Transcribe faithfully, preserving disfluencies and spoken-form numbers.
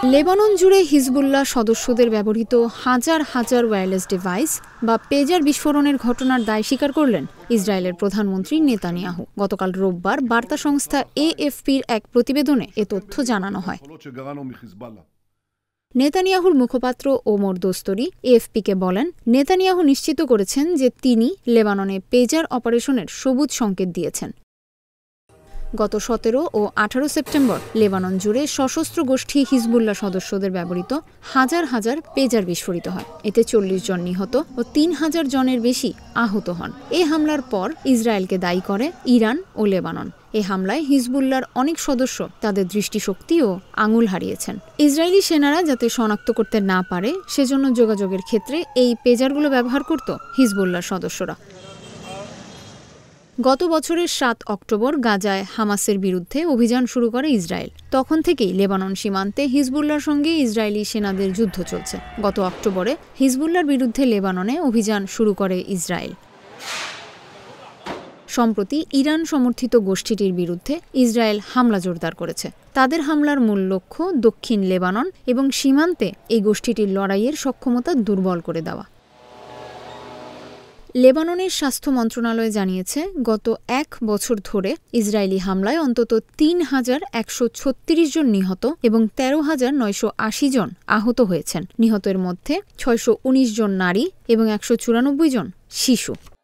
Lebanon জুড়ে Hezbollah সদস্যদের ব্যবহৃত হাজার হাজার ওয়্যারলেস ডিভাইস বা পেজার বিস্ফোরণের ঘটনার দায় স্বীকার করলেন ইসরায়েলের প্রধানমন্ত্রী নেতানিয়াহু। গতকাল রোববার বার্তা সংস্থা এএফপির এক প্রতিবেদনে এ তথ্য জানানো হয়। নেতানিয়াহুর মুখপাত্র ওমর দোস্তরি এএফপিকে বলেন, নেতানিয়াহু নিশ্চিত করেছেন যে তিনি লেবাননে পেজার অপারেশনের সবুজ সংকেত দিয়েছেন। গত সতেরো ও আঠারো সেপ্টেম্বর লেবানন জুড়ে সশস্ত্র গোষ্ঠী হিজবুল্লাহ সদস্যদের ব্যবহৃত হাজার হাজার পেজার বিস্ফোরিত হয়। এতে চল্লিশ জন নিহত ও তিন হাজার জনের বেশি আহত হন। এ হামলার পর ইসরায়েলকে দায়ী করে ইরান ও লেবানন। এ হামলায় হিজবুল্লাহর অনেক সদস্য তাদের দৃষ্টিশক্তি ও আঙুল হারিয়েছেন। ইসরায়েলি সেনারা যাতে শনাক্ত করতে না পারে সেজন্য যোগাযোগের ক্ষেত্রে এই পেজারগুলো ব্যবহার করত হিজবুল্লাহর সদস্যরা। গত বছরের সাত অক্টোবর গাজায় হামাসের বিরুদ্ধে অভিযান শুরু করে ইসরায়েল। তখন থেকেই লেবানন সীমান্তে হিজবুল্লাহর সঙ্গে ইসরায়েলি সেনাদের যুদ্ধ চলছে। গত অক্টোবরে হিজবুল্লাহর বিরুদ্ধে লেবাননে অভিযান শুরু করে ইসরায়েল। সম্প্রতি ইরান সমর্থিত গোষ্ঠীটির বিরুদ্ধে ইসরায়েল হামলা জোরদার করেছে। তাদের হামলার মূল লক্ষ্য দক্ষিণ লেবানন এবং সীমান্তে এই গোষ্ঠীটির লড়াইয়ের সক্ষমতা দুর্বল করে দেওয়া। লেবাননের স্বাস্থ্য মন্ত্রণালয় জানিয়েছে, গত এক বছর ধরে ইসরায়েলি হামলায় অন্তত তিন হাজার একশো ছত্রিশ জন নিহত এবং তেরো হাজার নয়শো আশি জন আহত হয়েছেন। নিহতের মধ্যে ছয়শো উনিশ জন নারী এবং একশো চুরানব্বই জন শিশু।